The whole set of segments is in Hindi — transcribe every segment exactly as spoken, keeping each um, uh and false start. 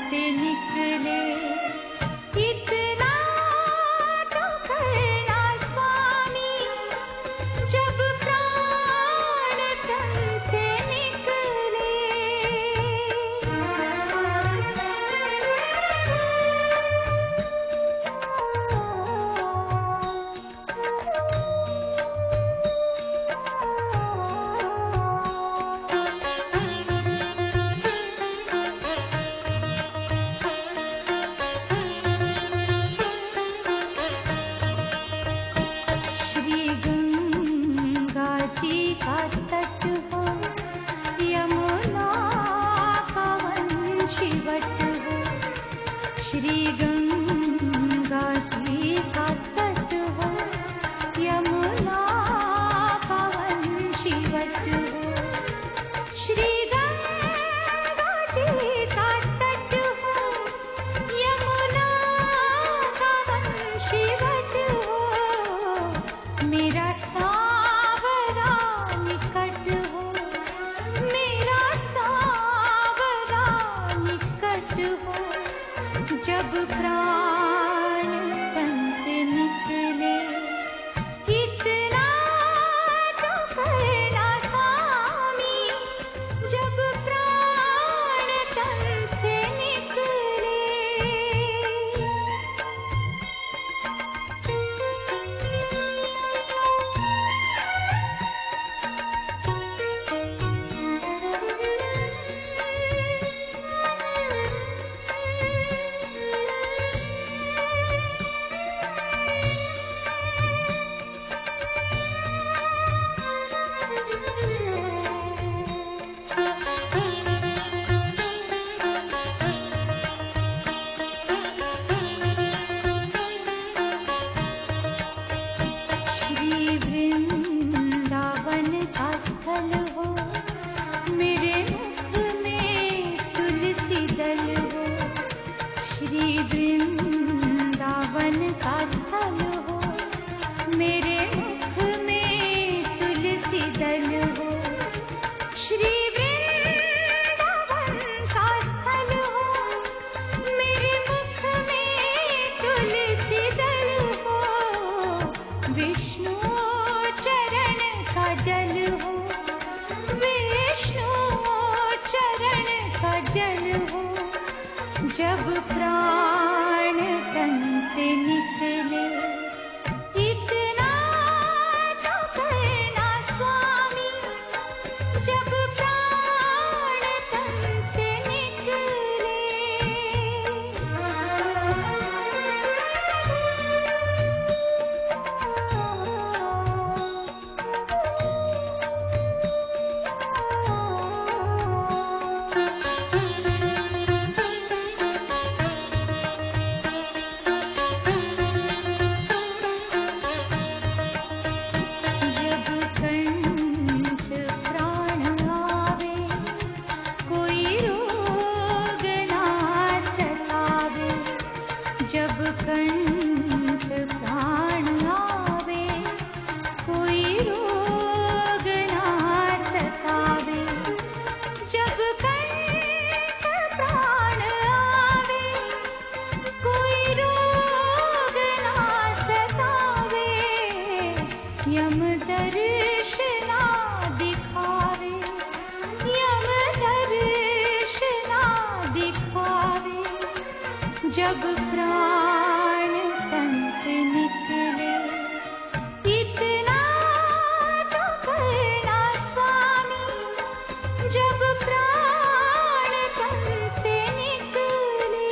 से निकले। इतना तो करना स्वामी, जब प्राण तन से निकले। श्री गंगा जी का तट हो, यमुना का वंशीवट हो। श्री गंगा जी का तट हो, यमुना का वंशीवट हो। श्री गंगा जी का तट हो, यमुना का वंशीवट हो। मेरा सावरा निकट हो, मेरा सावरा निकट हो। जब प्राण तन से निकले। इतना तो करना स्वामी, जब प्राण तन से निकले। श्री वृंदावन का स्थल हो, मेरे मुख में तुलसी दल हो। श्री वृंदावन का स्थल हो, मेरे मुख में तुलसी दल हो। श्री वृंदावन का स्थल हो, मेरे मुख में तुलसी दल हो। विष्णु चरण का जल हो, विष्णु चरण का जल हो। जब प्राण तन से निकले। इतना तो करना स्वामी, जब प्राण तन से निकले। जब कंठ प्राण आवे, कोई रोग ना सतावे। जब कंठ प्राण आवे, कोई रोग ना सतावे। जब कंठ प्राण आवे, कोई रोग ना सतावे। यम दर्शना दिखावे, यम दर्शना दिखावे। जब प्राण तन से निकले। इतना तो करना स्वामी, जब प्राण तन से निकले।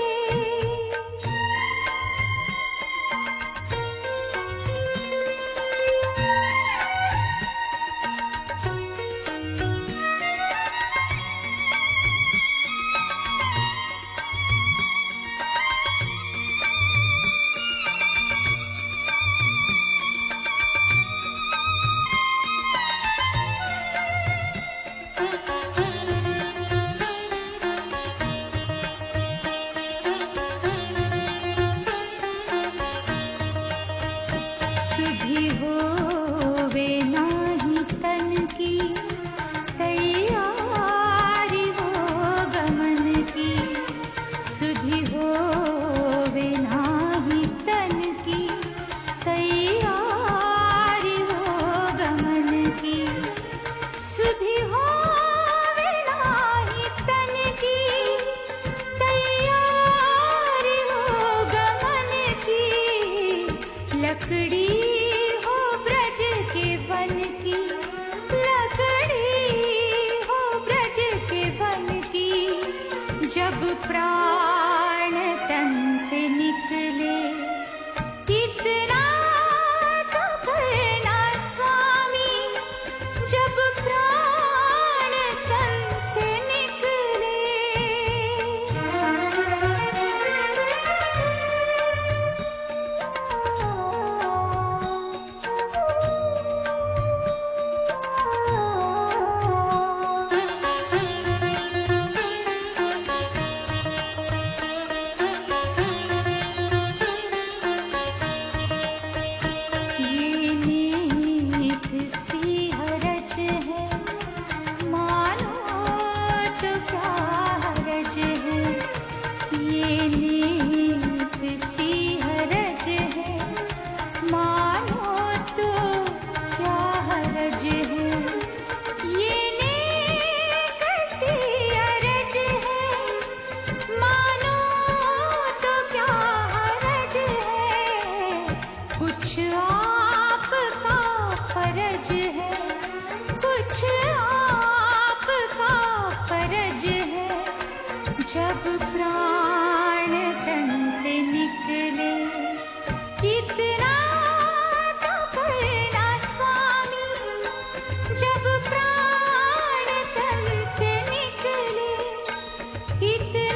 प्राण तन से निकले, इतना तो करना स्वामी, जब प्राण तन से निकले। ये नीत सी हरज है, मानो तो क्या हरज है। ये नीत सी हरज है, मानो तो क्या हरज है। ये नेक सी हरज है, मानो तो क्या हरज है। कुछ आपका फर्ज है, कुछ आपका फर्ज है। जब प्राण तन से निकले, इतना तो करना स्वामी, जब प्राण तन से निकले, इतना